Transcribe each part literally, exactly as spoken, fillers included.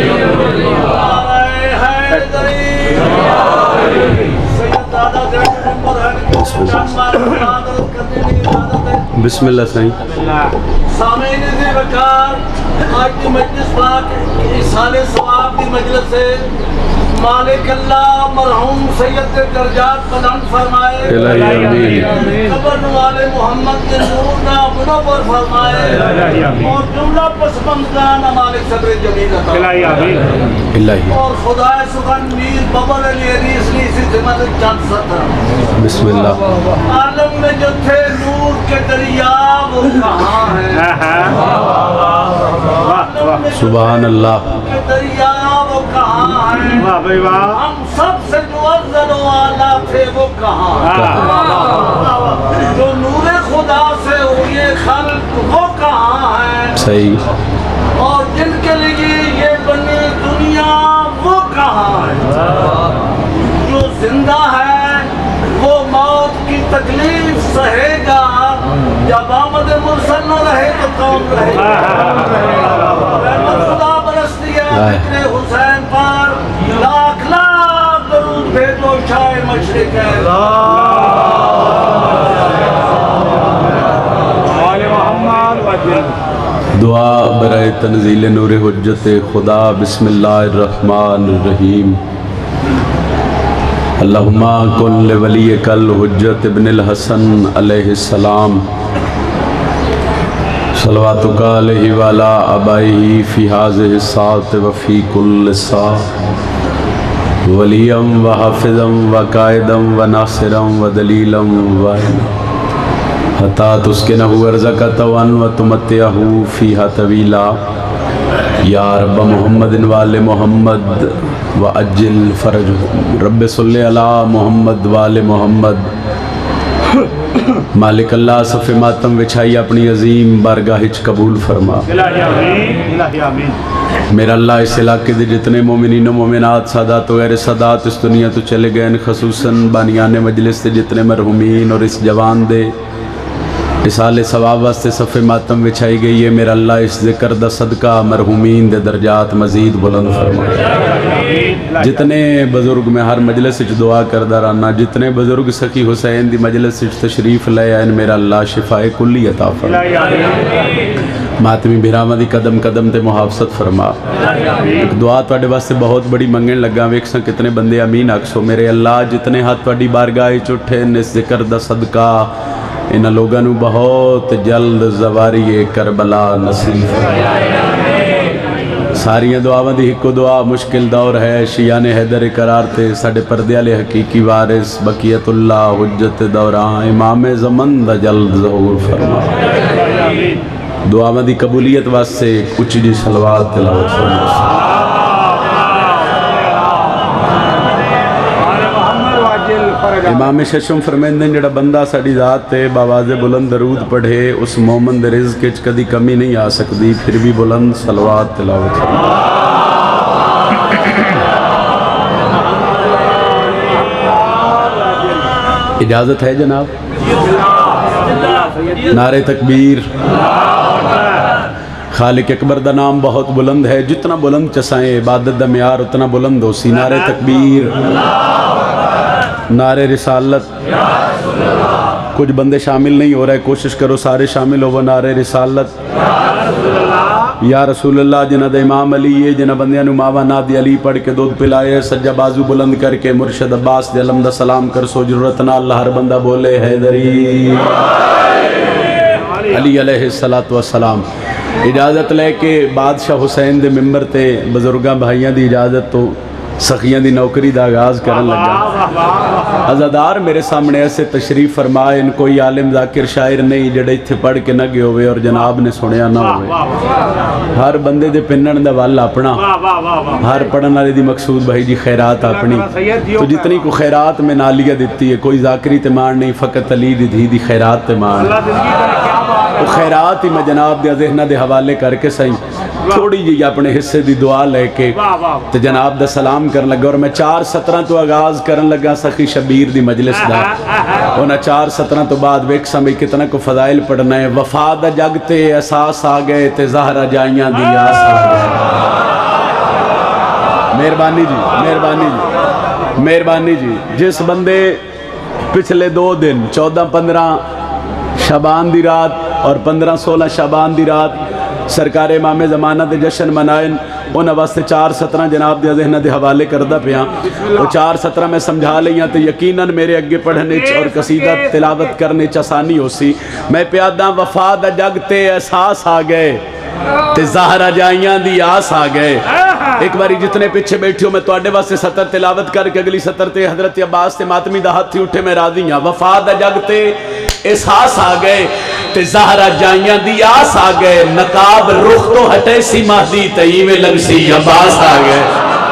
بسم اللہ سائیں سامعین عزیز وقار، آج کی مجلس پاک ایصال ثواب کی مجلس ہے۔ مالک اللہ مرحوم سید درجات بلند فرمائے، الہی آمین، قبر نوال محمد کے نور نہ منور فرمائے، اور جملہ پسماندگان مالک صدر جمیل عطا الہی اور خدا سخن میر ببر علی علی اسلی سی زمد چند ستر۔ بسم اللہ عالم میں جو تھے نور کے دریا وہ کہاں ہیں؟ سبحان اللہ کے دریا وہ کہاں ہیں؟ ہم سب سے جو افضل و اعلیٰ تھے وہ کہاں ہیں؟ جو نور خدا سے ہوئے خلق وہ کہاں ہیں؟ صحیح، اور جن کے لیے یہ بنی دنیا وہ کہاں ہے؟ جو زندہ ہے وہ موت کی تکلیف سہے گا، جب آمد مرسل نہ رہے تو کون رہے گا؟ رحمت خدا برستی ہے ذکر حسین پر، لاکھ لاکھ درود بھیجو شاہ مشرق ہے۔ دعا برائے تنزیل نور حجت خدا۔ بسم اللہ الرحمن الرحیم۔ اللہم کن لولیک الحجت ابن الحسن علیہ السلام، صلواتک علیہ وعلی آبائہ فی ھذہ الساعۃ وفی کل ساعۃ، ولیا و حافظا و قائدا و ناصرا و دلیلا و حتی تسکنہ ارضک طوعا و تمتعہ فیہا طویلا، یا رب محمد وآل محمد وعجل فرجہ، رب صلی علی محمد وآل محمد۔ مالک اللہ صف ماتم وچھائی اپنی عظیم بارگاہ وچ قبول فرما۔ میرا اللہ اس علاقے دے جتنے مومنین و مومنات، سادات و غیر سادات اس دنیا تو چلے گئے، خصوصاً بانیان مجلس دے جتنے مرحومین اور اس جوان دے ایصال ثواب واسطے صف ماتم وچھائی گئی ہے، میرا اللہ اس ذکر دا صدقہ مرحومین دے درجات مزید بلند فرما۔ جتنے بزرگ میں ہر مجلس وچ دعا کردہ رہنا، جتنے بزرگ سخی حسین دی مجلس وچ تشریف لے آئے، میرا اللہ شفائے کلی عطا فرما، ماتمی بھراواں دی قدم قدم تے محافظت فرما۔ ایک دعا تواڈے واسطے بہت بڑی منگن لگا، ویکھساں کتنے بندے امین آکھسو۔ میرے اللہ جتنے ہاتھ تواڈی بارگاہ وچ اٹھے اس ذکر دا صدقہ انہاں لوگاں نوں بہت جلد زواری کربلا نصیب فرما۔ ساریاں دعاواں دی ہکو دعا، مشکل دور ہے، شیعان حیدر قرار تے ساڈے پردے والے حقیقی وارث بقیت اللہ حجت دوران امام زمن دا جلد ظہور فرما۔ دعاواں دی قبولیت واسطے کچھ جی صلوات تلاوت فرما۔ امام ششم فرمیندے جڑا بندہ ساڑی ذات تے باواز بلند درود پڑھے، اس مومن دے رزق وچ کدی کمی نہیں آ سکتی، پھر بھی بلند صلوات تلاوت فرما۔ اجازت ہے جناب؟ نعرہ تکبیر۔ خالق اکبر دا نام بہت بلند ہے، جتنا بلند چسائیں عبادت دا معیار اتنا بلند ہو سی۔ نعرہ تکبیر، نعرہ رسالت۔ کچھ بندے شامل نہیں ہو رہے، کوشش کرو سارے شامل ہو۔ وہ نعرہ رسالت، یا رسول اللہ جنہ دا امام علی ہے، جنہ بندیاں نو ماوا نادی علی پڑھ کے دودھ پلائے، سجا بازو بلند کر کے مرشد عباس دے علم دا سلام کر سو، ضرورت نہ اللہ ہر بندہ بولے حیدری علی علیہ السلام۔ اجازت لے کے بادشاہ حسین دے ممبر تے بزرگاں بھائیاں دی اجازت تو سخیاں دی نوکری دا آغاز کرن لگا۔ عزادار میرے سامنے ایسے تشریف فرمائے، ان کوئی عالم ذاکر شاعر نہیں جڑے اتھے پڑھ کے نہ گئے ہوئے اور جناب نے سنیا نہ ہوئے۔ ہر بندے دے پنن دا والا اپنا، ہر پڑھن والے دی مقصود بھائی جی خیرات اپنی، تو جتنی کو خیرات میں نالیہ دیتی ہے، کوئی ذاکری تیمان نہیں، فقط علی دی دھی دی خیرات تیمان۔ وہ خیرات ہی میں جناب دے ذہنہ دے حوالے کر کے سہی تھوڑی جی اپنے حصے دی دعا لے کے تو جناب دا سلام کرن لگا، اور میں چار سترہ تو آغاز کرن لگا سخی شبیر دی مجلس دا، انہا چار سترہ تو بعد ویک سمیں کتنا کو فضائل پڑھنا ہے۔ وفا دا جگتے احساس آ گئے تے زہرہ جائیاں دی آس آ گئے، مہربانی جی مہربانی جی مہربانی جی جس بندے پچھلے دو دن چودہ پندرہ شعبان دی رات اور پندرہ سولہ شعبان دی رات سرکار امام زمانہ دے جشن منائن انہاں واسطے چار سترہ جناب دے ذہنہ دے حوالے کردہ پیاں وہ چار سترہ میں سمجھا لیاں تو یقیناً میرے اگے پڑھنے اور قصیدہ تلاوت کرنے چسانی ہو سی میں پیاداں وفا دا جگ تے احساس آ گئے تے زہرہ جائیاں دی آس آ گئے ایک باری جتنے پیچھے بیٹھی ہو میں تو اڈے واسے سطر تلاوت کر کے اگلی سطر تے حضرت عباس تے ماتمی دا ہاتھ تھی اٹھے میں راضی ہاں وفا دا جگ تے احساس آ گئے تے زہرہ جائیاں دی آس آ گئے نقاب رخ تو ہٹے سی مہدی تئی میں لگ سی عباس آ گئے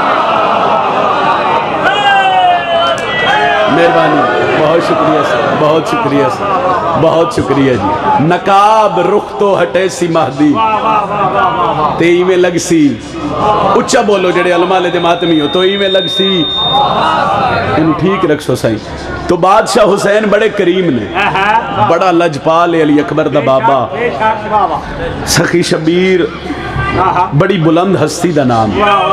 مہربانی بہت شکریہ سر بہت شکریہ سر بہت شکریہ جی نقاب رخ تو ہٹے سی مہدی تئی میں لگ سی اچھا بولو جڑے علماء لے ماتمی ہو تو ای میں لگ سی انہوں ٹھیک رکھ سو سائیں تو بادشاہ حسین بڑے کریم نے بڑا لجپال علی اکبر دا بابا سخی شبیر بڑی بلند ہستی دا نام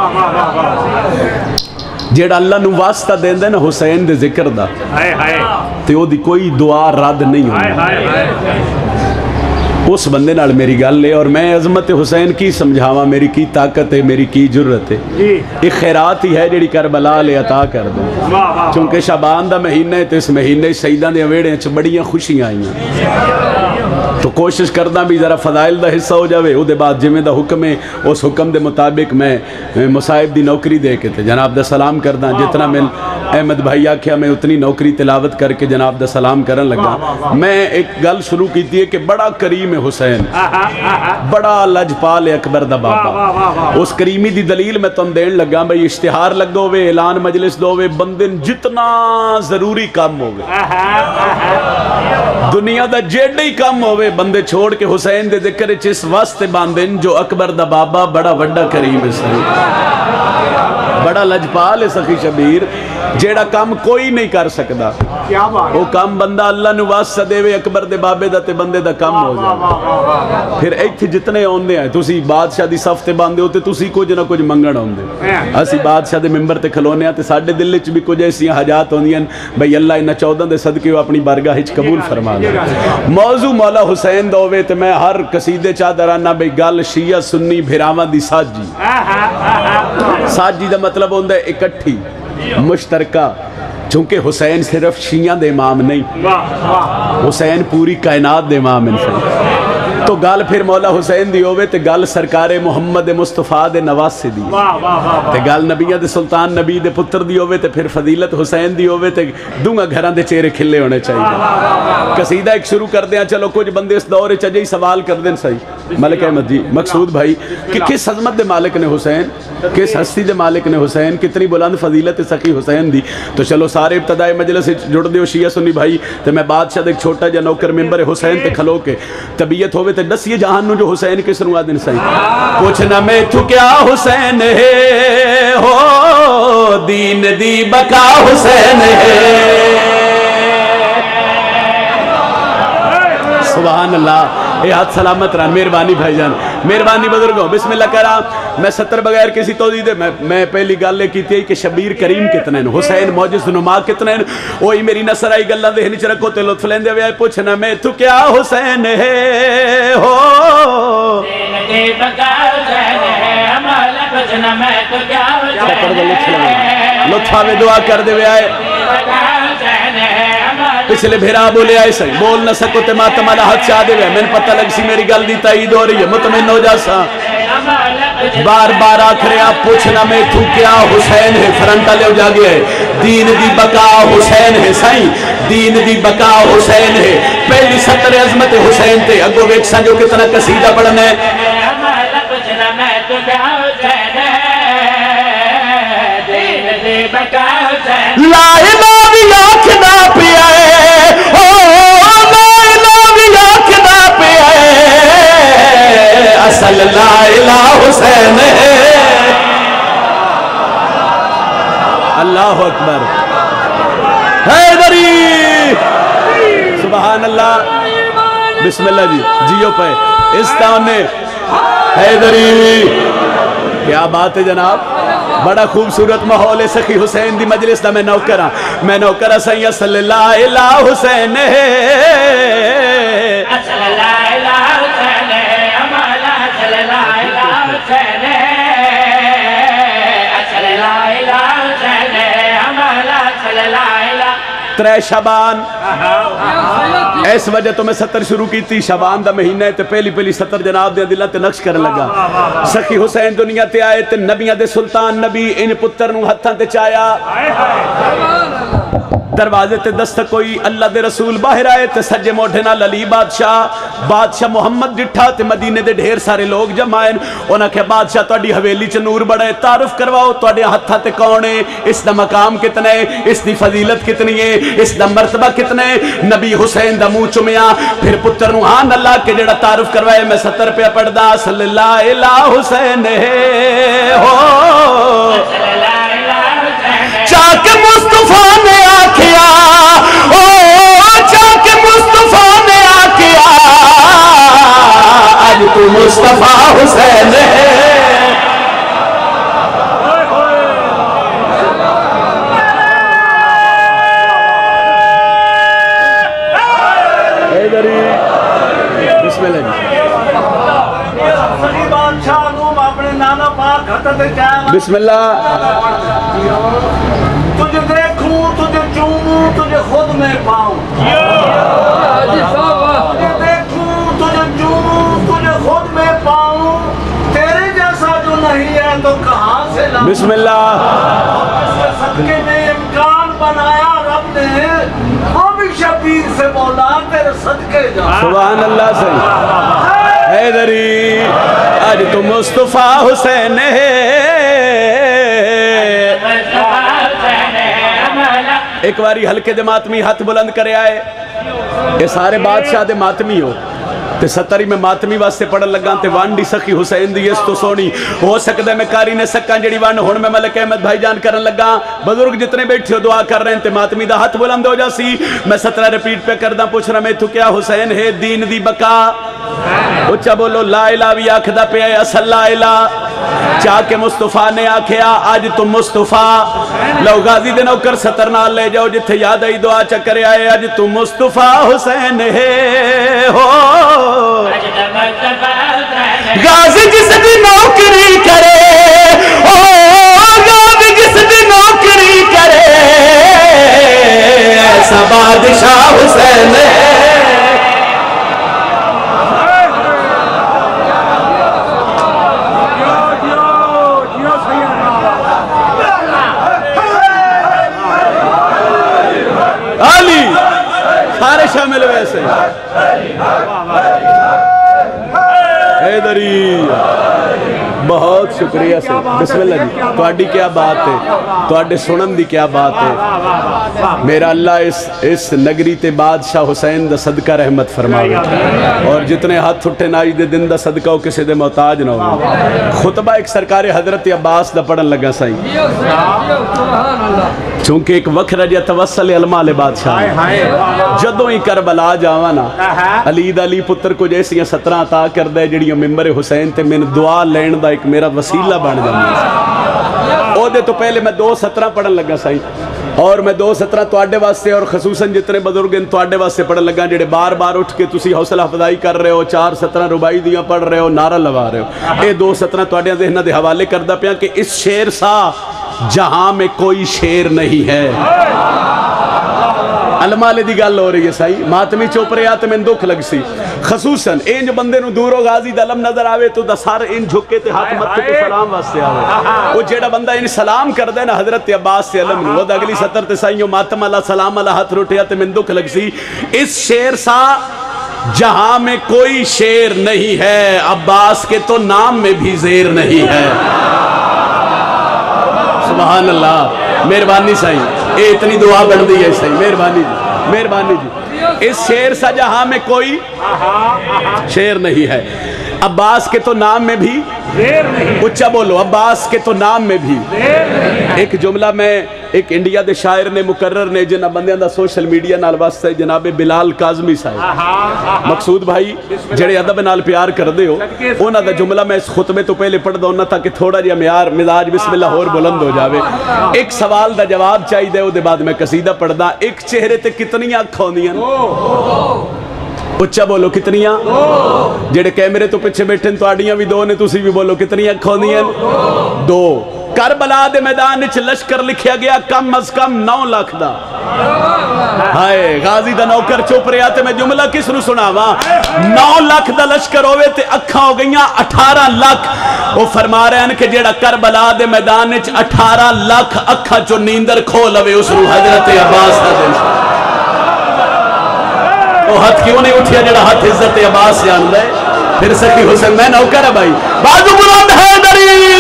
جیڑا اللہ نو واسطہ دین دے نا حسین دے ذکر دا تے او دی کوئی دعا رد نہیں ہوئی اس بندے نال میری گل لے اور میں عظمت حسین کی سمجھاواں میری کی طاقت ہے میری کی جرت ہے ایک خیرات ہی ہے جیڑی کربلا لے عطا کر دیں چونکہ شعبان دا مہینہ ہے تو اس مہینے سیدہ دے ویڑے چ بڑیاں خوشیاں آئیاں تو کوشش کردہ بھی ذرا فضائل دا حصہ ہو جاوے او دے بعد جمعہ دا حکم ہے اس حکم دے مطابق میں مصائب دی نوکری دے کے تھے جناب دا سلام کردہ جتنا میں احمد بھائی آکھیا میں اتنی نوکری تلاوت کر کے جناب دا سلام کرن لگا میں ایک گل شروع کی تھی کہ بڑا کریم ہے حسین بڑا لجپال اکبر دا بابا اس کریمی دی دلیل میں تم دین لگا بھئی اشتہار لگو ہوئے اعلان مجلس دو ہوئے بندن جتنا ضروری کام ہوئے دنیا دا جیڑ ہی کام ہوئے بندے چھوڑ کے حسین دے ذکر چس واسطے باندن جو اکبر دا بابا بڑا وڈا کریم ہے صحیح بڑا لجپال ہے سخی شبیر جیڑا کام کوئی نہیں کر سکدا وہ کام بندہ اللہ نو واسطہ دے وے اکبر دے بابے دا تے بندے دا کام ہو جائے پھر ایتھے جتنے ہوندے ہیں تسی بادشاہ دی صف تے باندے ہوتے تسی کچھ نہ کچھ منگن ہوندے اسی بادشاہ دے ممبر تے کھلونے ہیں تے ساڈے دل وچ بھی کچھ ایسی حاجات ہوندیاں بھئی اللہ انہاں چودہ دے صدقے وہ اپنی بارگاہ وچ قبول فرما لے موضوع مولا حسین دا ہوے تے میں ہر قصیدے چا درانا بھئی گل شیعہ سنی بھراواں دی ساجی ساجی دا مطلب ہوندا ہے اکٹھی مشترکہ چونکہ حسین صرف شیعہ دے امام نہیں حسین پوری کائنات دے امام ہیں تو گال پھر مولا حسین دی ہوئے تے گال سرکار محمد مصطفیٰ دے نواسے دی تے گال نبیہ دے سلطان نبی دے پتر دی ہوئے تے پھر فضیلت حسین دی ہوئے تے دونگا گھران دے چہرے کھلے ہونے چاہیے قصیدہ ایک شروع کر دیں چلو کچھ بندے اس دور چجے ہی سوال کر دیں صحیح ملک احمد جی مقصود بھائی کہ کس عظمت دے مالک نے حسین کس ہستی دے مالک نے حسین کتنی بلند فضیلت سخی حسین دی تو چلو سارے ابتدائی مجلس جڑ دیو شیعہ سنی بھائی تے میں بادشاہ دے ایک چھوٹا جا نوکر ممبر حسین تے کھلو کے طبیعت ہوئے تے دسیے جہان نو جو حسین کے سنوا دن صحیح پوچھنا میں تو کیا حسین ہے ہو دین دی بقا حسین ہے سبحان اللہ اے ہاتھ سلامت رہا مہربانی بھائی جان مہربانی بزرگوں بسم اللہ کرام میں ستر بغیر کسی توضیح دے میں, میں پہلی گل لے کی تھی کہ شبیر کریم کتنے ہیں حسین موجز نما کتنے ہیں وہی میری نصر آئی گلہ دے ہنچ رکھو تے لطف لیندے ہوئے پوچھنا میں تو کیا حسین ہے ہو دین بقا حسین ہے ہمارا پوچھنا میں تو کیا حسین ہے لطف آوے دعا کر دے ہوئے آئے پچھلے بھیرا بولے آئے سہی بول نہ سکو تے ماتم اللہ حد چاہ دے ہوئے میں نے پتہ لگ سی میری گل دی تائید ہو رہی ہے مطمئن ہو جا سا بار بار آکھرے آپ پوچھنا میں تو کیا حسین ہے فرنٹا لے ہو جا گیا ہے دین دی بقا حسین ہے سائیں دین دی بقا حسین ہے پہلی سطر عظمت حسین تے اگو ویک سا جو کتنا قصیدہ پڑھنے لا الہ بھی آنکھ نہ پیائے لا الہ بھی آنکھ نہ پیائے اصل لا الہ حسین ہے اللہ اکبر حیدری سبحان اللہ بسم اللہ جی جیو پہ اس تانے حیدری کیا بات ہے جناب، بڑا خوبصورت ماحول ہے سخی حسین دی مجلس دا میں نوکر ہاں میں نوکر ہاں سید صلی اللہ علیہ حسین ہے صلی اللہ علیہ حسین ہمارا صلی اللہ علیہ حسین صلی اللہ علیہ حسین ہمارا صلی اللہ علیہ ترے شبان اس وجہ تو میں ستر شروع کی تھی شبان دا مہینہ ہے تے پہلی پہلی ستر جناب دے دلہ تے نقش کرن لگا سخی حسین دنیا تے آئے تے نبیاں دے سلطان نبی ان پتر نو ہتھاں تے چایا دروازے تے دستک کوئی اللہ دے رسول باہر آئے تے سجے موڑھے نال علی بادشاہ بادشاہ محمد ڈٹھا تے مدینے دے ڈھیر سارے لوگ جمائن انہاں کہ بادشاہ توڑی حویلی چ نور بڑھے تعارف کرواؤ توڑے ہتھاں تے کونے اس دا مقام کتنے اس دی فضیلت کتنی ہے اس دا مرتبہ کتنے نبی حسین دا منہ چومیا پھر پتر نو ہاں اللہ کے جڑا تعارف کروائے میں ستر پہ پڑھ دا صلی اللہ علیہ حسین ہو چاک مصطفیٰ نے آکھیا او چاک مصطفیٰ نے آکھیا آج تو مصطفیٰ حسین ہے ایدری بسم اللہ سخی بادشاہ نوم اپنے نانا پاک حتت کیا بسم اللہ تجھے دیکھوں تجھے چوموں تجھے خود میں پاؤں تجھے دیکھوں تجھے چوموں تجھے خود میں پاؤں تیرے جیسا جو نہیں ہے تو کہاں سے لاؤں بسم اللہ اس کے صدقے میں امکان بنایا رب نے وہ بھی شبیر سے بولا تیرے صدقے جا سبحان اللہ صحیح حیدری آج تو مصطفیٰ حسین ہے ایک واری ہلکے دے ماتمی ہاتھ بلند کرے آئے یہ سارے بادشاہ دے ماتمی ہو تے ستری میں ماتمی واسطے پڑھن لگان تے وانڈی سخی حسین دی اس تو سونی ہو سکتا ہے میں کاری نے سکان جڑی وانڈ ہون میں ملک احمد بھائی جان کرن لگا بزرگ جتنے بیٹھے ہو دعا کر رہے ہیں تے ماتمی دا ہاتھ بلند ہو جاسی میں سترہ ریپیٹ پہ کردہ پوچھ رہا میں تو کیا حسین ہے دین دی بقا اچھا بولو لا الہ بھی آکھدہ پہ آئے اصل لا الہ چاہ کے مصطفیٰ نے آکھیا آج تم مصطفیٰ لو غازی دے نوکر ستر نال لے جاؤ جتھے یاد آئی دعا چکرے آئے آج تم مصطفیٰ حسین ہے ہو غازی جس دی نوکری کرے او غازی جس دی نوکری کرے ایسا بادشاہ حسین ہے سارے شامل ویسے حیدری بہت شکریہ سے بسم اللہ جی توڑی کیا بات ہے توڑے سنن دی کیا بات ہے میرا اللہ اس اس نگری تے بادشاہ حسین دا صدقہ رحمت فرماوے اور جتنے ہاتھ اٹھے نائی دے دن دا صدقہ ہو کسی دے محتاج نہ ہو خطبہ ایک سرکار حضرت عباس دا پڑھن لگا سائیں چونکہ ایک وقت رجہ توسل علماء لے بادشاہ جدوں ہی کربلا جاوانا علی دا علی پتر کو جیسے سترہ عطا کر دے جڑیاں ممبر حسین تے میں دعا لین دا ایک میرا وسیلہ بن جانا او دے تو پہلے میں دو سترہ پڑھن لگا سائیں اور میں دو سترہ توڑے واسطے اور خصوصاً جتنے بزرگ ان توڑے واسطے پڑھن لگا جڑے بار بار اٹھ کے تسی حوصلہ افزائی کر رہے ہو چار سترہ ربائی دیاں پڑھ رہے ہو نعرہ لوا رہے ہو اے دو سترہ توڑے ذہنہ دے حوالے کردہ پیا کہ اس شیر سا جہاں میں کوئی شیر نہیں ہے علماء لے دی گل ہو رہی ہے سائی ماتمی چوپرے آتے میں دکھ لگ سی خصوصاً این جو بندے نو دور و غازی دا علم نظر آوے تو دا سار این جھکے تے ہاتھ مت تے سلام واسطے آوے وہ جیڑا بندہ این سلام کر دے نا حضرت عباس سے علم نو وہ دا اگلی ستر تے سائیوں ماتم اللہ سلام اللہ ہاتھ روٹے آتے میں دکھ لگ سی اس شیر سا جہاں میں کوئی شیر نہیں ہے عباس کے تو نام میں بھی زیر نہیں ہے سبحان اللہ مہربانی سائیں اے اتنی دعا بڑھ دی ہے سائیں مہربانی جی مہربانی جی اس شیر سا جہاں میں کوئی شیر نہیں ہے عباس کے تو نام میں بھی اچھا بولو عباس کے تو نام میں بھی ایک جملہ میں ایک انڈیا دے شاعر نے مقرر نے جنہ بندیاں دا سوشل میڈیا نال واسطہ جناب بلال کاظمی صاحب مقصود بھائی جڑے ادب نال پیار کر دے ہو انہاں دا جملہ میں اس خطبے تو پہلے پڑھ دوں تاکہ تھوڑا جہا معیار مزاج بسم اللہ اور بلند ہو جاوے. ایک سوال دا جواب چاہیے دے او دے بعد میں قصیدہ پڑھ دا. ایک چہرے تے کتنی اکھ ہوندیاں اچھا بولو کتنیاں جڑے کیمرے تو پیچھے بیٹھے تو آڑیاں بھی دو نے تسی بھی بولو کتنی اکھ ہوندیاں دو. کربلا دے میدان وچ لشکر لکھیا گیا کم از کم نو لاکھ دا. ہائے غازی دا نوکر چپ رہا تے میں جملہ کس نو سناواں. نو لاکھ دا لشکر ہوئے تے اکھاں ہو گئیاں اٹھارہ لاکھ. وہ فرما رہے ہیں کہ جیڑا کربلا دے میدان وچ اٹھارہ لاکھ اکھاں چو نیندر کھو لوے اس رو حضرت عباس دا دل. وہ ہاتھ کیوں نہیں اٹھیا جڑا ہاتھ عزت عباس جان دے. پھر سکی حسین میں نوکر ہے بھائی بازو بلند ہے دری.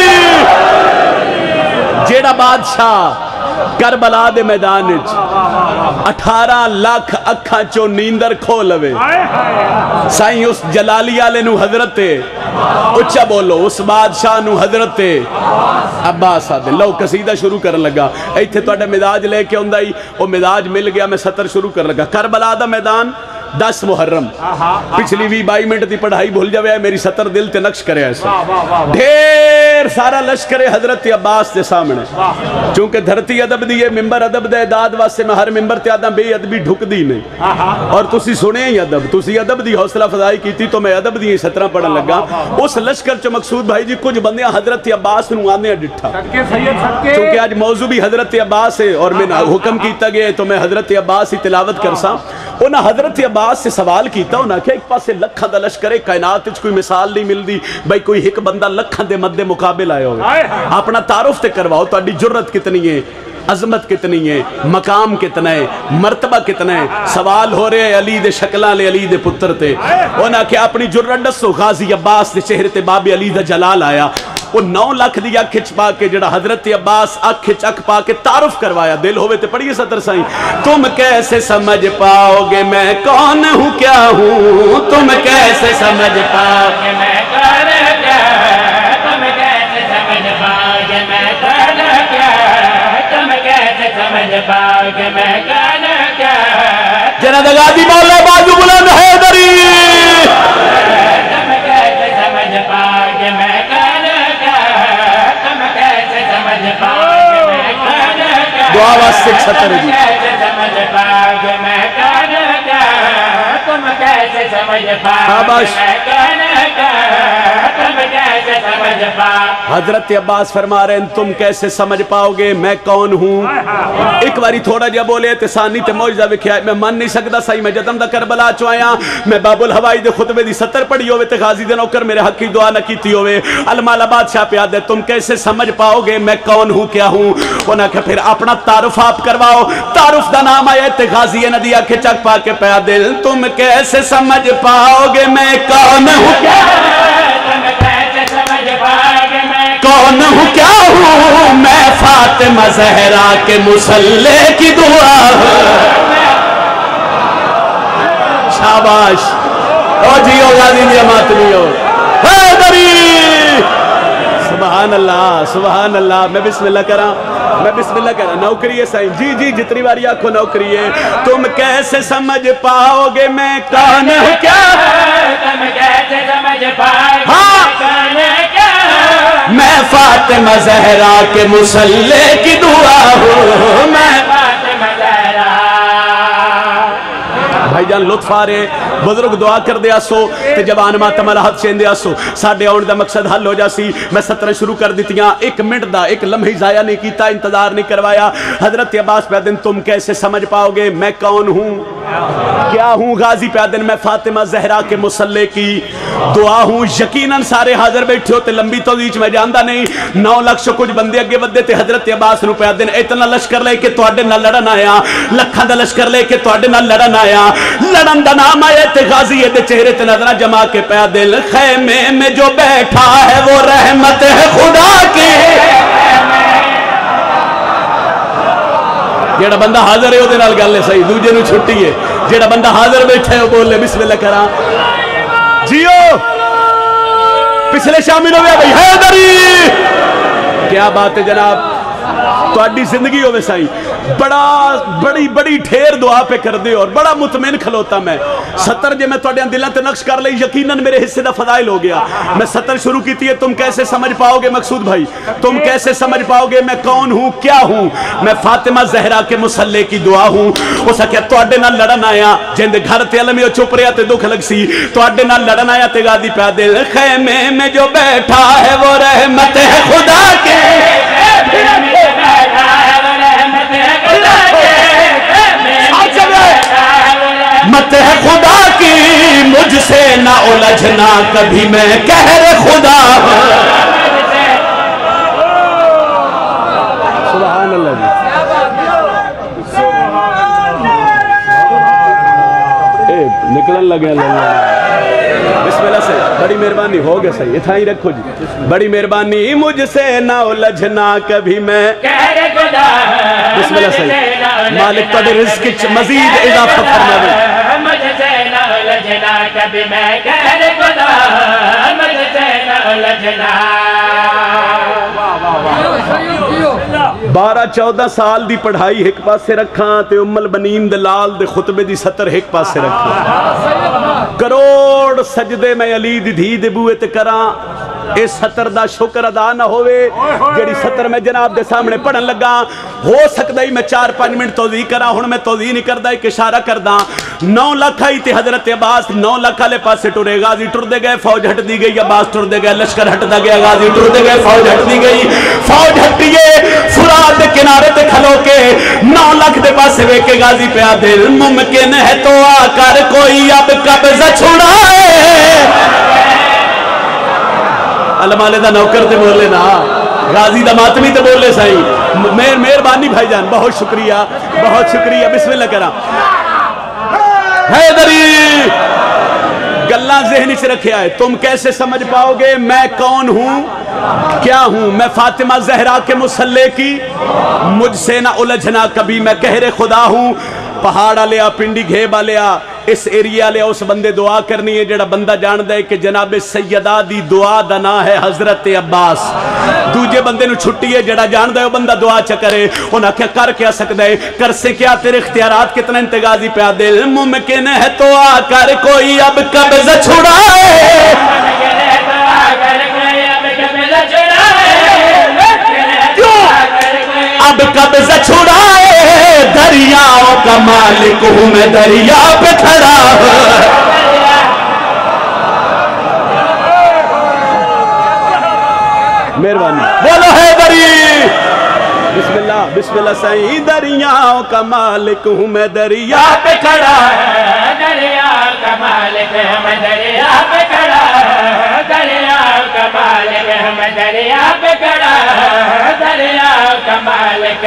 جیڑا بادشاہ کربلا دے میدان وچ اٹھارہ لاکھ اکھاں چو نیندر کھو لوے سائیں اس جلالی والے نو حضرت اچھا بولو اس بادشاہ نو حضرت عباس آدھے. لو قصیدہ شروع کرن لگا ایتھے تواڈا مزاج لے کے ہوندا ہی او مزاج مل گیا. میں سطر شروع کرن لگا. کربلا دا میدان دس محرم پچھلی بھی بائی منٹ دی پڑھائی بھول جاوے میری سطر دل تے نقش کرے ایسا. ڈھیر سارا لشکر حضرت عباس دے سامنے چونکہ دھرتی ادب دی ہے ممبر ادب دے داد واسطے میں ہر ممبر تے آدھا بے ادبی ڈھک دی نہیں. اور تسی سنے ہی ادب تسی ادب دی حوصلہ فضائی کی تھی تو میں ادب دی سطرہ پڑھن لگا. اس لشکر چو مقصود بھائی جی کچھ بندیاں حضرت عباس نو آنے ڈٹھا چونکہ آج موضوع بھی حضرت عباس ہے اور میں حکم کیتا گیا تو میں حضرت عباس ہی تلاوت کرسا. انہاں حضرت عباس سے سوال کیتا انہاں کہ ایک پاسے لکھاں دا لشکر ہے کائنات وچ کوئی مثال نہیں ملدی بھئی کوئی ایک بندہ لکھاں دے مد مقابل آئے ہوئے. اپنا تعارف تے کرواؤ تہاڈی جرت کتنی ہے عظمت کتنی ہے مقام کتنا ہے مرتبہ کتنا ہے. سوال ہو رہے ہیں علی دے شکلاں لے علی دے پتر تے. انہاں کہ اپنی جرت دسو. غازی عباس دے چہرے تے باب علی دا جلال آیا. وہ نو لاکھ دی اکھ وچ پا کے جڑا حضرت عباس اکھ وچ اکھ پا کے تعارف کروایا. دل ہوئے تے پڑھیے سطر سائیں. تم کیسے سمجھ پاؤ گے میں کون ہوں کیا ہوں. تم کیسے سمجھ پاؤ گے میں کون کیا. تم کیسے سمجھ پاؤ گے میں کون کیا. تم کیسے سمجھ پاؤ گے میں کون کیا. جناب غازی بولے بازو بلند ہے دری. تم کیسے سمجھ پاؤ گے میں دعا واسطے چھتر جی. حضرت عباس فرما رہے ہیں تم کیسے سمجھ پاؤ گے میں کون ہوں. ایک باری تھوڑا جا بولے تسانی تے موجزہ وکھیا میں من نہیں سکتا سائی میں جدم دا کربلا چوائیاں میں باب الہوائی دے خطبے دی ستر پڑھی ہوئے تے غازی دے نوکر میرے حق کی دعا نہ کیتی ہوئے. المال بادشاہ پہ آدھے تم کیسے سمجھ پاؤ گے میں کون ہوں کیا ہوں. انہاں کہ پھر اپنا تعارف آپ کرواؤ. تعارف دا نام آئے تے غازی ندی آکھے چک پا کے پہ آدھے تم کیسے سمجھ پاؤ گے میں کون ہوں کیا. تم کیسے سمجھ پاؤ گے میں کون ہوں کیا ہوں. میں فاطمہ زہرا کے مصلے کی دعا ہوں. شاباش او جیو غازی دیا ماتمیو حیدری. سبحان اللہ سبحان اللہ. میں بسم اللہ کرا میں بسم اللہ کہہ رہا. نوکری ہے سائیں جی جی جتنی باری آنکھوں نوکری ہے. تم کیسے سمجھ پاؤ گے میں کون ہوں کیا. تم کیسے سمجھ پاؤ گے میں کون کیا. میں فاطمہ زہرا کے مصلے کی دعا ہوں. میں فاطمہ زہرا. بھائی جان لطف آ رہے بزرگ دعا کر دیا سو تے جوان ماتم راحت چین دیا سو ساڑھے آن دا مقصد حل ہو جاسی. میں سترہ شروع کر دیتیاں ایک منٹ دا ایک لمحی ضائع نہیں کیتا انتظار نہیں کروایا. حضرت عباس پہ دن تم کیسے سمجھ پاؤ گے میں کون ہوں کیا ہوں. غازی پہ دن میں فاطمہ زہرا کے مصلے کی دعا ہوں. یقیناً سارے حاضر بیٹھے ہوتے لمبی تو دیچ میں جاندہ نہیں. نو لاکھ سے کچھ بندے اگے ودے تے حضرت عباس نو پہ دن اتنا لشکر لے کے توڑے نہ لڑن آیا. لکھاں دا لشکر لے کے توڑے نہ لڑن آیا. لڑن دا نام آئے تے غازی دے چہرے تے نظرہ جما کے پہ دل خیمے میں جو بیٹھا ہے وہ رحمت ہے خدا کی. جیڑا بندہ حاضر ہے وہ دے نال گالے صحیح دوجے نو چھٹی ہے. جیڑا بندہ حاضر بیٹھا ہے وہ بول لے بسم اللہ کرا جیو. پچھلے شامل ہو گیا بھئی حیدری. کیا بات ہے جناب. تواڈی زندگی ہوے سائی بڑا بڑی بڑی ٹھیر دعا پہ کر دے اور بڑا مطمئن کھلوتا میں ستر جے میں تواڈے دلاں تے نقش کر لئی یقیناً میرے حصے دا فضائل ہو گیا میں ستر شروع کیتی ہے تم کیسے سمجھ پاؤ گے مقصود بھائی تم کیسے سمجھ پاؤ گے میں کون ہوں کیا ہوں میں فاطمہ زہرا کے مصلے کی دعا ہوں اس آکھیا تواڈے نال لڑن آیا جند گھر تے علم چپ رہیا تے دکھ لگ سی تواڈے نال لڑن آیا تے غازی پیا دل خیمے میں جو بیٹھا ہے وہ رحمت ہے خدا کے مت ہے خدا کی مجھ سے نہ الجھنا کبھی میں قہر خدا سبحان اللہ جی نکلن لگے اللہ بسم اللہ سے بڑی مہربانی ہو گیا صحیح اتھا ہی رکھو جی بڑی مہربانی مجھ سے نہ الجھنا کبھی میں بسم اللہ صحیح مالک تڑے رزق مزید اضافہ فرما دے مجھ سے نہ الجھنا کبھی میں کہہ خدا مجھ سے نہ الجھنا بارہ چودہ سال دی پڑھائی ایک پاسے رکھاں تے ام البنین دلال دے خطبے دی ستر ایک پاسے رکھاں کروڑ سجدے میں علی دی دھی دے بوئے تے کراں اے ستر دا شکر ادا نہ ہوئے جڑی ستر میں جناب دے سامنے پڑھن لگا ہو سکتا ہی میں چار پانچ منٹ توضیح کرا ہوں میں توضیح نہیں کردہ ایک اشارہ کردہ نو لاکھ آئی تھی حضرت عباس نو لاکھ آلے پاسے ٹورے غازی ٹر دے گئے فوج ہٹ دی گئی عباس ٹر دے گئے لشکر ہٹ دا گیا غازی ٹر دے گئے فوج ہٹ دی گئی فوج ہٹ دیئے فرات دے کنارے تے کھلو کے نو لاکھ دے پاسے وے کے غازی پہ آدھر ممکن ہے تو آ کر کوئی اب قبضہ چھڑائے علمالے دا نوکر تے بولے نا غازی دا ماتمی تے بولے سائی مہر مہربانی بھائی جان بہت شکریہ بہت شکریہ بسم اللہ کرام حیدری گلہ ذہنی سے رکھے آئے تم کیسے سمجھ پاؤ گے میں کون ہوں کیا ہوں میں فاطمہ زہرا کے مصلے کی مجھ سے نہ الجھنا کبھی میں قہر خدا ہوں پہاڑا لیا پنڈی گھیبا لیا اس ایریا لیا اس بندے دعا کرنی ہے جڑا بندہ جان دے کہ جناب سیدہ دی دعا دنا ہے حضرت عباس دوجے بندے نو چھٹی ہے جڑا جان دے وہ بندہ دعا چکرے انہاں کیا کر کیا سکتا ہے کر سے کیا تیرے اختیارات کتنا انتگازی پہ دل ممکن ہے تو آ کر کوئی اب قبضہ چھڑائے اب قبضہ چھڑائے دریاؤں کا مالک ہوں میں دریا پہ کھڑا مہربانی بولو حیدری بسم اللہ بسم اللہ سعید دریاؤں کا مالک ہوں میں دریا پہ کھڑا دریا کا مالک ہوں میں دریا پہ کھڑا دریا کا مالک ہوں میں دریا پہ کھڑا دریا کا مالک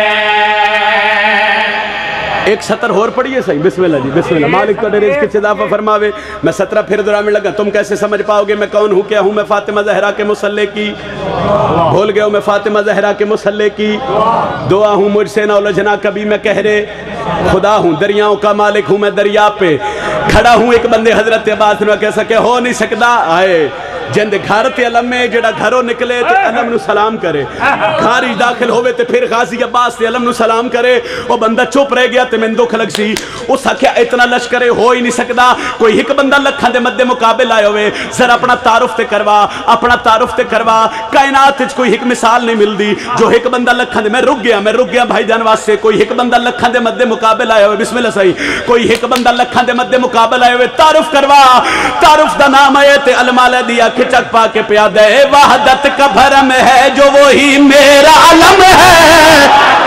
ایک ستر اور پڑھئے صحیح بسم اللہ جی بسم اللہ مالک تو رزق کے اضافہ فرماوے میں سترہ پھر دورہ میں لگا تم کیسے سمجھ پاؤ گے میں کون ہوں کیا ہوں میں فاطمہ زہرا کے مصلے کی بھول گئے ہوں میں فاطمہ زہرا کے مصلے کی دعا ہوں مجھ سے نہ الجھنا کبھی میں کہرے خدا ہوں دریاؤں کا مالک ہوں میں دریا پہ کھڑا ہوں ایک بندے حضرت عباس نے کہہ سکے ہو نہیں سکتا آئے جند گھر تے علم میں جڑا گھروں نکلے تے علم نو سلام کرے گھاری داخل ہوئے تے پھر غازی عباس تے علم نو سلام کرے وہ بندہ چپ رہ گیا تے میں دکھ لگ سی اس کیا اتنا لشکرے ہو ہی نہیں سکتا کوئی ایک بندہ لکھاں دے مدے مقابل آئے ہوئے ذرا اپنا تعارف تے کروا اپنا تعارف تے کروا کائنات وچ کوئی ایک مثال نہیں ملدی جو ایک بندہ لکھاں دے میں رک گیا میں رک گیا بھائی جان واسطے کوئی ایک بندہ لکھاں دے مدے مقابل آئے ہوئے بسم اللہ صحیح کوئی ایک بندہ لکھاں دے مدے مقابل آئے ہوئے تعارف کروا تعارف دا نام آئے تے علمالہ دیا کھچک پا کے پیادہ ہے وحدت کا بھرم ہے جو وہی میرا علم ہے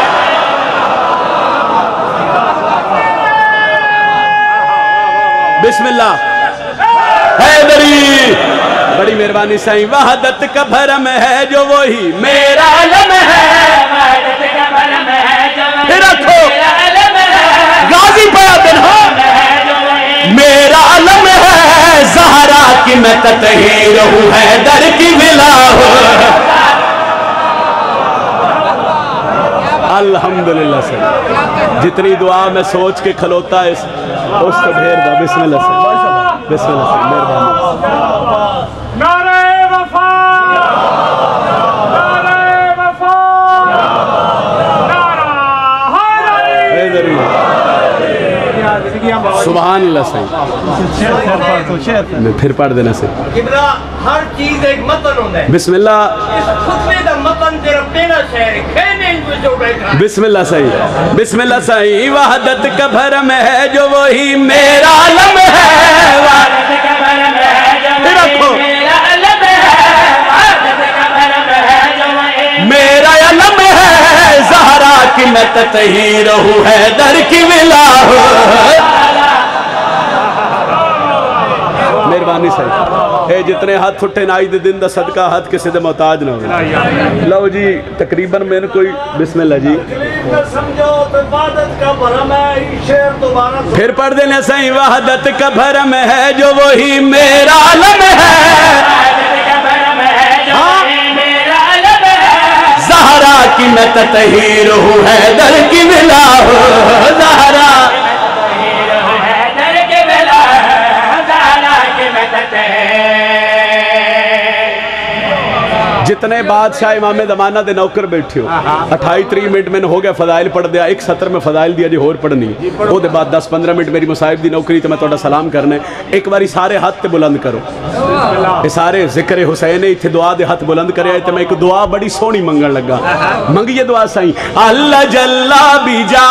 بسم اللہ حیدری بڑی مہربانی سائیں وحدت کا بھرم ہے جو وہی میرا علم ہے وحدت کا بھرم ہے جو وہی میرا علم ہے غازی پیادن ہو میرا علم ہے زہرا کی میں تطہیر ہوں حیدر کی ملا ہوں الحمدللہ سے جتنی دعا میں سوچ کے کھلوتا ہے اس کو بھیر دا بسم اللہ سے بسم اللہ سے مہربانی نعرہ وفا نعرہ وفا सुभान अल्लाह सही मैं फिर पढ़ देना सही किबला हर चीज एक मतन होता है बिस्मिल्लाह इस खुतबे दा मतन तेरा पेड़ा शहर खेने में जो बैठा बिस्मिल्लाह सही बिस्मिल्लाह सही वहदत का भरम है जो वही मेरा आलम है वहदत का भरम है जो वही मेरा आलम है वहदत का भरम है जो वही मेरा आलम है ज़हरा की मैं ततहीर हूँ हैदर की विला मेहरबानी सही ए जितने हाथ उठे ना दे दिन दा सदका हाथ किसी दे मोहताज ना हो लो जी तकरीबन मैंने कोई बिस्मिल्लाह जी समझो तो इबादत का भरम है शेर दोबारा फिर पढ़ देने सही वहदत का भरम है जो वही मेरा आलम है ज़हरा की मैं ततहीर हूँ हैदर की मिला हो ज़हरा जितने बादशाह इमाम ज़माना दे नौकर बैठे हो अठाई त्री मिनट मैंने हो गया फजाइल पढ़ दिया एक सत्र में फजाइल दिया जी होर पढ़नी वो दे बाद दस पंद्रह मिनट मेरी मुसाहिब दी नौकरी तो मैं थोड़ा सलाम करने एक बारी सारे हाथ ते बुलंद करो ये सारे जिक्र हुसैन इत्थे दुआ दे हाथ बुलंद करे तो मैं एक दुआ बड़ी सोहनी मंगन लगा मंगिए दुआ साईं अल्लाह जल्ला बिजा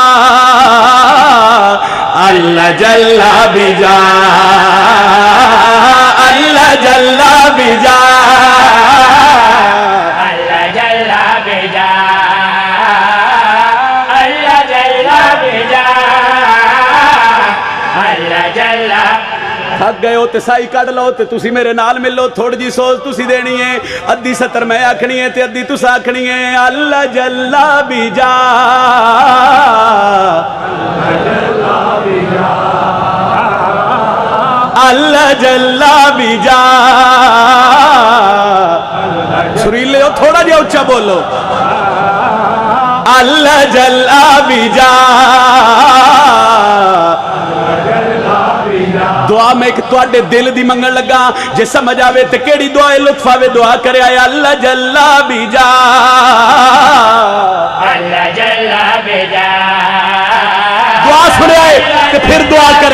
अल्लाह जल्ला बिजा अल्लाह जल्ला बिजा थक गए हो तो साई कढ़ लो तो तुसी मेरे नाल मिलो थोड़ी जी सोच तुसी देनी है अद्धी सत्तर मैं आखनी है ते अद्धी तुस आखनी है अल्लाह जल्ला बिजा अल्लाह जल्ला बिजा सुरीले हो थोड़ा जिहा उच्चा बोलो अल्लाह जल्ला बिजा दुआ में एक तुहाडे दिल दी मंगन लगा जे समझ आवे ते केड़ी दुआ लुत्फ आवे दुआ करे अल्लाह जल्ला बिजा अल्लाह जल्ला बिजा दुआ सुने आए ते फिर दुआ करे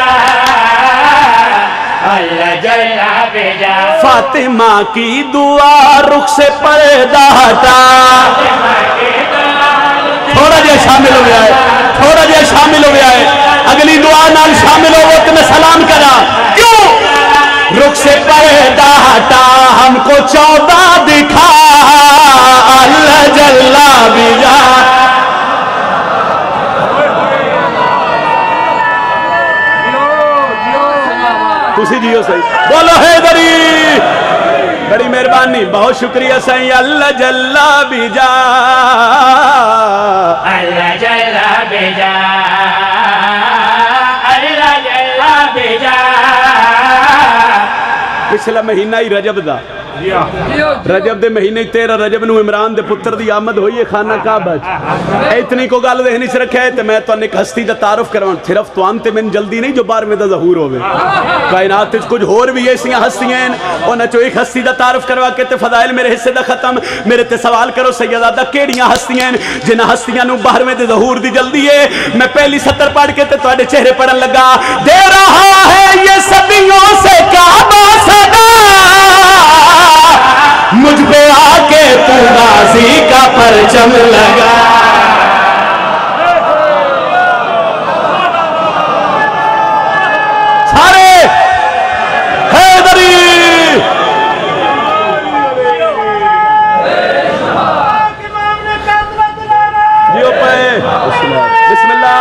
अल्लाह जल्ला बिजा फातिमा की दुआ रुख से पर्दा हटा थोड़ा जिहा शामिल हो गया है थोड़ा जिहा शामिल हो गया है अगली दुआ नाल शामिल हो वो तो मैं सलाम करा क्यों रुख से पर्दा हटा हमको चौदह दिखा अल्लाह जल्ला बिजा तुसी जियो सही बोलो हैदरी बड़ी मेहरबानी बहुत शुक्रिया सही अल्लाह जल्ला बिजा अल्लाह जल्ला बिजा पिछला महीना ही रजब दा रजब दे महीने तेरह रजब नू इमरान दे पुत्र दी आमद हुई है खाना काबा च इतनी को गल देहनी च रखा है ते मैं तुहानू एक हस्ती दा तारुफ करवां सिर्फ तुहान ते मैनूं जल्दी नहीं जो बारहवें दा ज़हूर होवे कायनात विच कुछ होर भी ऐसियां हस्तियां हैं उन्हां चों एक हस्ती दा तारुफ करवा के ते फदाइल मेरे हिस्से दा खत्म मेरे ते सवाल करो सैयदादा केड़ियां हस्तियां हैं जिन्हां हस्तियां नूं बारहवें दे ज़हूर दी जल्दी है मैं पहली सत्तर पढ़ के ते तुहाडे चेहरे पढ़न लगा दे रहा है ये सदियों से काबा सदा मुझ पे आके तू गाजी का परचम लगा सारे हैदरी जियो पे बिस्मिल्लाह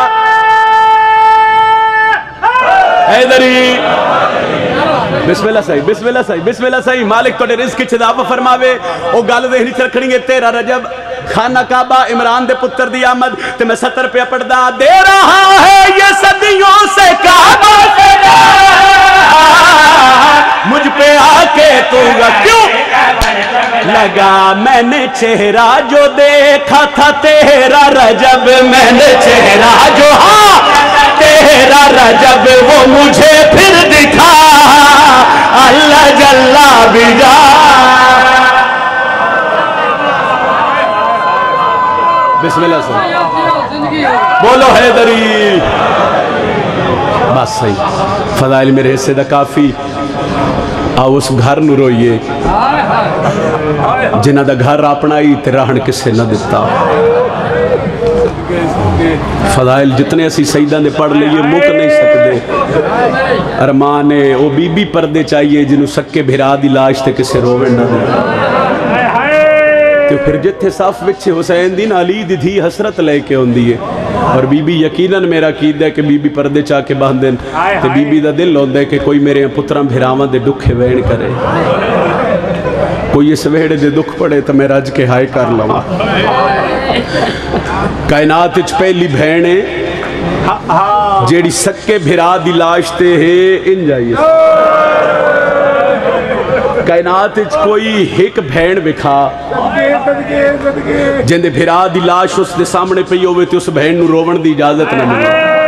हैदरी बिस्मिल्लाह सही बिस्मिल्लाह सही बिस्मिल्लाह सही मालिक तोड़े रिज़्क़ च इज़ाफ़ा फरमावे ओ गल देहनी च रखनी है तेरह रजब खाना काबा इमरान दे पुत्र दी आमद ते मैं सत्तर पे पढ़दा दे रहा है ये सदियों से काबा मुझ पे आके तू क्यों लगा मैंने चेहरा जो देखा था तेरा रजब मैंने चेहरा जो हाँ तेरा रजब वो मुझे फिर दिखा अल्लाह जल्ला बिजा बिस्मिल्लाह से बोलो हैदरी بس صحیح فضائل میرے حصے دا کافی آؤ اس گھر نو روئیے جنہ دا گھر اپنا ہی تے رہن کسے نہ دیتا فضائل جتنے اسی سیدہ نے پڑھ لئیے مک نہیں سکتے ارمان او بی بی پردے چاہیے جنہوں سکے بھرا دی لاش تے کسے روے نہ دے تو پھر جتھے صاف بچے حسین دین علی دی دھی حسرت لے کے ہوں دیئے اور بی بی یقیناً میرا قید ہے کہ بی بی پردے چاہ کے باندھن تو بی بی دا دل ہوندہ ہے کہ کوئی میرے پتران بھراوان دے دکھے وین کرے کوئی اس ویڑے دے دکھ پڑے تو میں رج کے ہائے کر لوں کائنات اچھ پہلی بھینے جیڑی سکے بھرا دی لاشتے ہیں ان جائیے کائنات اچھ کوئی ہک بھین بکھا جندے بھرا دی لاش اس دے سامنے پہ ہوئے تھے اس بھین نو روون دی اجازت نہ ملے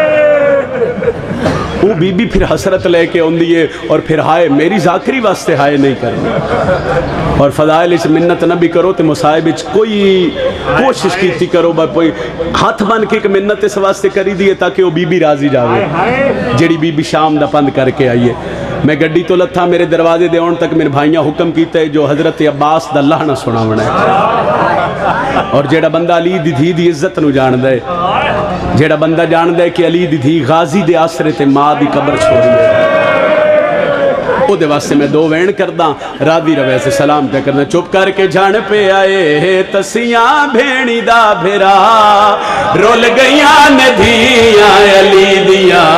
وہ بی بی پھر حسرت لے کے ہوں دیئے اور پھر ہائے میری ذاکری واسطے ہائے نہیں کرنا اور فضائل اس منت نہ بھی کرو تے مصائب اچھ کوئی کوشش کیتی کرو با کوئی ہاتھ بن کے ایک منت اس واسطے کری دیئے تاکہ وہ بی بی راضی جاوے جڑی بی بی شام دا پند کر کے آئیے میں گڈی تو لتھا میرے دروازے دے اون تک میرے بھائیاں حکم کیتا ہے جو حضرت عباس دا اللہ نہ سنا ونا ہے اور جیڑا بندہ علی دی دھی دی عزت نو جان دے جیڑا بندہ جان دے کہ علی دی دھی غازی دے آسرے تے ماں دی قبر چھوڑی ہے او دے واسطے میں دو وین کرداں راضی روے سے سلام پہ کرنا چپ کر کے جان پہ آئے تسیاں بھینی دا بھرا رول گئیاں ندھیاں علی دیاں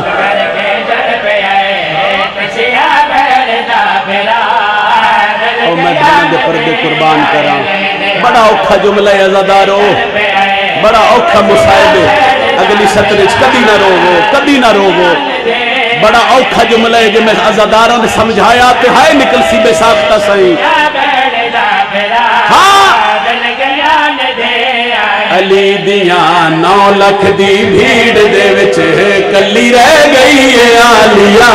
او میں دھانے دے پردے قربان کراں بڑا اوکھا جملہ عزادارو بڑا اوکھا مصائبے اگلی سطرچ کبھی نہ روو کبھی نہ روو بڑا اوکھا جملہ ہے جو میں عزاداروں نے سمجھایا تے ہائے نکل سی بے ساختہ سہی ہاں علی دیاں نو لکھ دی بھیڑ دے وچ کلی رہ گئی ہے آلیاں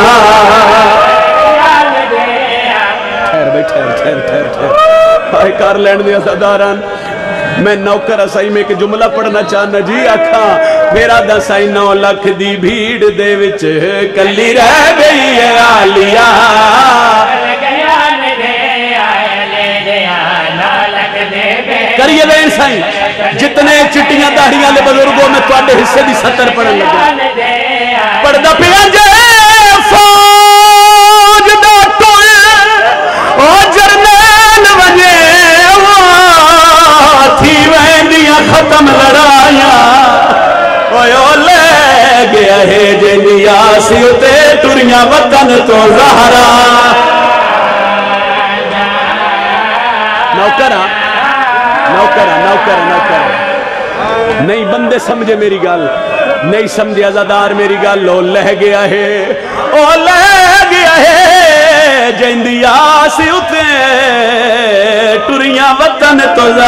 ٹھہر ٹھہر ٹھہر ٹھہر آئے کار لینڈ دیا صداران میں نوکر اسائی میں ایک جملہ پڑھنا چاہنا جی آکھا میرا دا سائی نو لکھ دی بھیڑ دے وچ کلی رہ گئی ہے آلیاں کریے دیں سائی جتنے چٹیاں داڑیاں لے بزرگوں میں تو آڈے حصے دی سطر پڑھن لگا پڑھدا پیا جے فوج دا ٹوئے او جرنیل ونجے تھی ویندیاں ختم لڑائیاں اوہ لے گیا ہے جنیا سیوتے ٹوریاں وطن تو زہرا نوکرہ نوکرہ نوکرہ نوکرہ نہیں بندے سمجھے میری گال نہیں سمجھے عزادار میری گال لو لہ گیا ہے او لہ گیا ہے جندیا سی اتے ٹوریاں وطن تو زا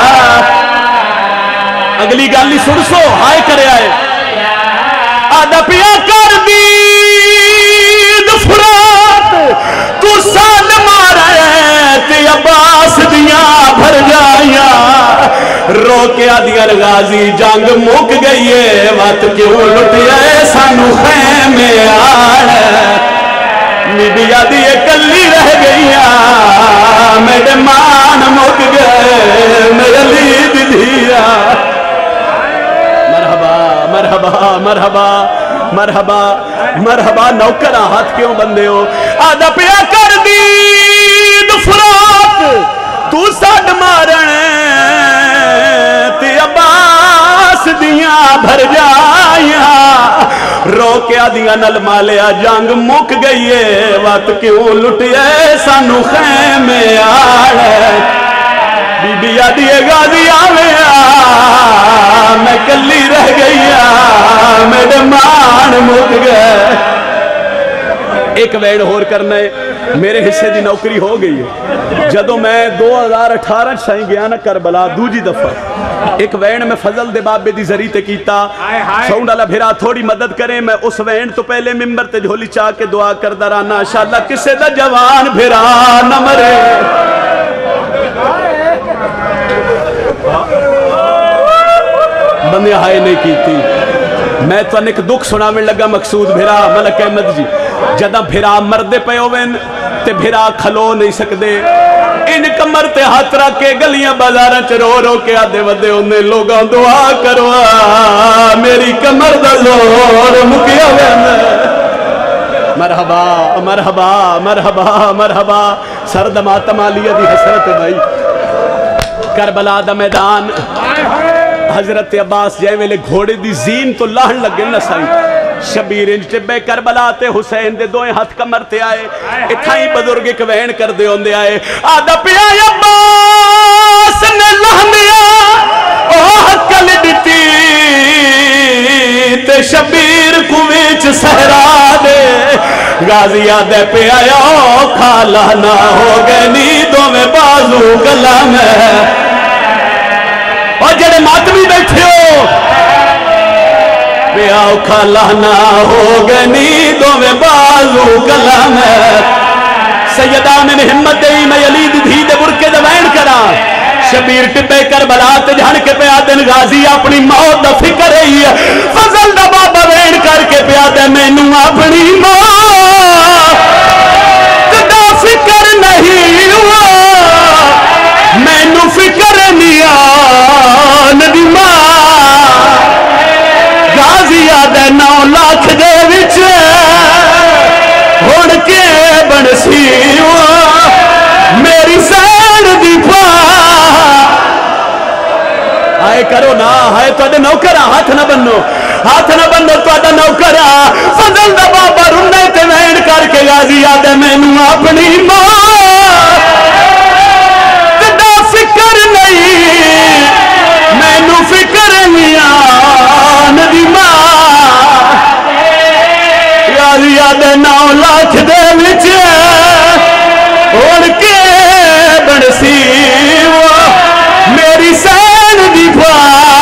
اگلی گالی سن سو ہائے کرے آئے آدھا پیا کر دید فرات تو سال مارا ہے تے عباس دیاں بھر جائیاں رو کے آدھیاں غازی جنگ مک گئی ہے وقت کیوں لٹیا ہے سانو خیمے آڑے میڈی آدھی کلی رہ گئیاں میرے مان مک گئے میرے لید دیا مرحبا مرحبا مرحبا مرحبا مرحبا نوکرہ ہاتھ کیوں بندے ہو آدھا پیا کر دید فرات تو ساڑ مارن تے عباس دیاں بھر جائیاں رو کے آدھیاں نل مالیا جنگ مک گئی ہے وقت کیوں لٹیا سانو خیمے آڑے بی بی آدھی غازی آویا میں کلی رہ گئیا میرے مان مک گئے ایک ویڈ ہور کرنا ہے میرے حصے دی نوکری ہو گئی ہے جدو میں دو ہزار اٹھارہ سائیں گیا نا کربلا دوجی دفعہ ایک وین میں فضل دے بابے دی ذریعے کیتا ساؤنڈ اللہ بھیرا تھوڑی مدد کریں میں اس وین تو پہلے ممبر تے جھولی چاہ کے دعا کر درانا انشاءاللہ کسے دا جوان بھیرا نہ مرے بندے ہائے نہیں کی تھی میں تو ایک دکھ سناویں لگا مقصود بھرا ملک احمد جی جدہ بھرا مردے پہ ہوویں تے بھرا کھلو نہیں سکدے ان کمر تے ہاتھ رکھ کے گلیاں بازاراں چ رو رو کے آدے ودے انہیں لوگاں دعا کروا میری کمر دا زور مکیا ویندا مرحبا مرحبا مرحبا مرحبا سرد ماتم علیہ دی حسرت بھائی کربلا دا میدان حضرت عباس جائے ویلے گھوڑے دی زین تو لاہن لگے نہ سائی شبیر انج ٹبے کربلا تے حسین دے دوئے ہاتھ کمر تے آئے اتھائی بزرگ ایک وین کر دے ہوندے آئے آدھا پیا عباس نے لہنیا اوہ کل دیتی تے شبیر کویچ سہرا دے غازی آدھے پہ آیا کھالا نہ ہو گئے نیدوں میں بازو گلا میں اور جڑے ماتمی بیٹھے ہو پہ آؤ کھالا نہ ہو گئے نیدوں میں بازو گلا میں سیدہ میں ہمت دئی میں یلید دھی دے برکے دوین کرا شبیر ٹپے کربلا تے جھن کے پہ آدن غازی اپنی موت دا فکر رہی ہے فضل دا بابا وین کر کے پہ آدن میں نو اپنی موت دا فکر نہیں ہوا میں نو فکر نیان دی ماں غازی آدن نو لاکھ دے وچ ہوڑ کے بنسی ہوا میری سین دی پاں آئے کرو نا آئے تو آدھے نوکرہ ہاتھ نہ بنو ہاتھ نہ بنو تو آدھے نوکرہ فضل دا بابا رنے تے وین کر کے غازی آدھے میں نو اپنی ماں دا فکر نہیں میں نو فکر نیان دی ماں غازی آدھے نو لاکھ دے وچ اڑ کے بنسی میری سین دی پا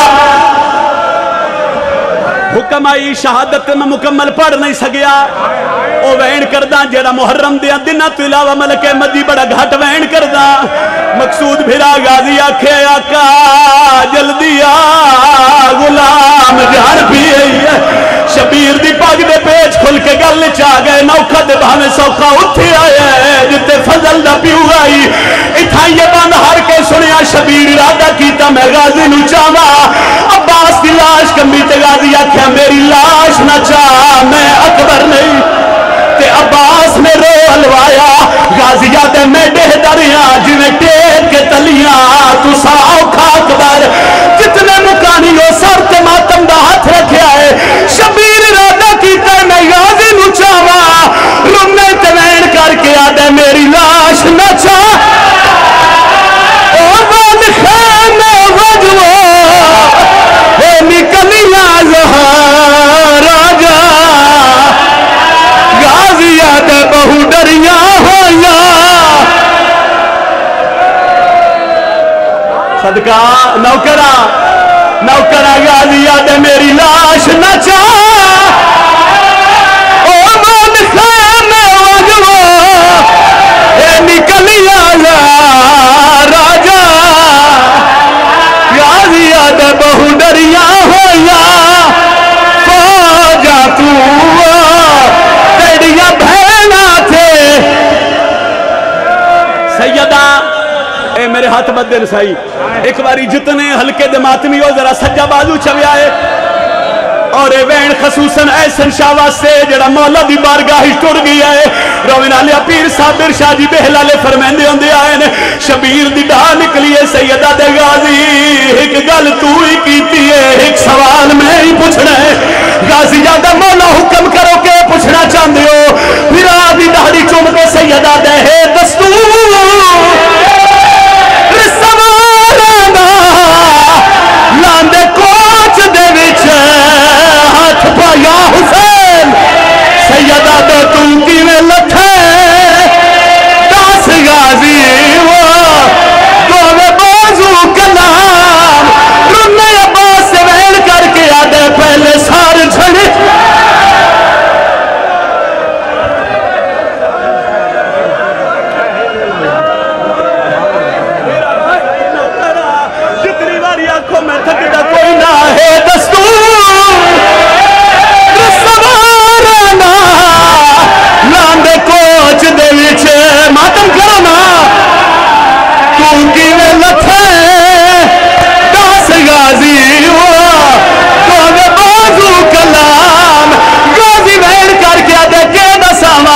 حکم آئی شہادت میں مکمل پڑھ نہیں سگیا او وین کردہ جیڑا محرم دیا دنہ تو علاوہ ملک احمد دی بڑا گھٹ وین کردہ مقصود بھرا غازی آکھے آقا جلدی آ غلام جان بھی ہے شبیر دی پاگ دے پیچ کھل کے گل چاہ گئے نوکھا دے بھامے سوکھا اتھے آئے جتے فضل دا پیو آئی اتھائی یہ بند ہر کے سنیا شبیر ارادہ کیتا میں غازی نو چاہوا عباس دی لاش کمی تے غازی آکھیا میری لاش نہ چاہ میں اکبر نہیں تے عباس نے رو الوایا غازی آدھے میں ڈہ دریاں جنہیں ٹیک کے تلیاں تو ساؤ کھا اکبر جتنے مکانی ہو سر تے ماتم دا ہاتھ رکھے آئے شبیر ارادہ کیتا میں غازی نو چاہوا رنے تے وین کر کے آدھے میری لاش نہ چاہ او بان خیم وجوہ اے نکلیاں زہار آجا غازی آدھے بہو ڈریاں ہویا صدقہ نوکرہ نوکرہ غازی آدھے میری لاش نہ چاہ او بان خیم وجوہ اے نکلیاں زہار آجا غازی آدھے بہو ڈریاں ہویا فوجا تو تیڑیاں بھینا تھے سیدہ اے میرے ہاتھ بدل سائی ایک باری جتنے ہلکے دماتمی ہو ذرا سجا بازو چوے آئے اور اے وین خصوصاً ایسن شاہ سے جڑا مولا دی بارگاہ ٹوڑ گیا ہے روین علیہ پیر صابر شاہ جی بہلالے فرمیندے ہوندے آئے نے شبیر دی ڈھا نکلی ہے سیدہ دے غازی ایک گل تو ہی کیتی ہے ایک سوال میں ہی پوچھنا ہے غازی جادہ مولا حکم کرو کہ پوچھنا چاندے ہو پھر آدھی دہڑی چوم کے سیدہ دے ہے دستور رسوالانا لاندے کوچ دے وچ ہاتھ پایا حسین سیدہ دے تو کی میں لٹھے داس غازی وہ دوے بازو کلام رنے عباس سے وین کر کے آدھے پہلے سار جھڑے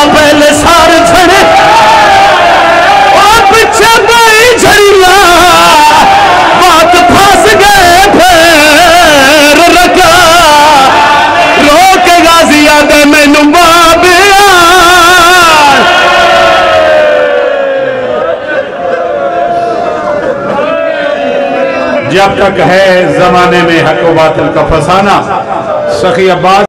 پہلے سار چھڑے اور پچھے بائی جھڑیاں بات پھاس گئے پھر رکھا روک غازی آدھے میں نمبابیان جب تک ہے زمانے میں حق و باطل کا فسانہ سخی عباس